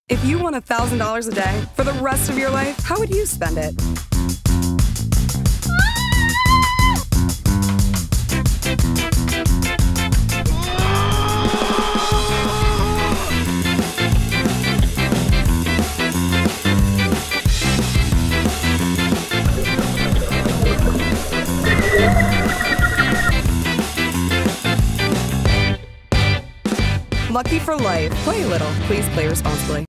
If you won $1,000 a day for the rest of your life, how would you spend it? Lucky for life. Play a little. Please play responsibly.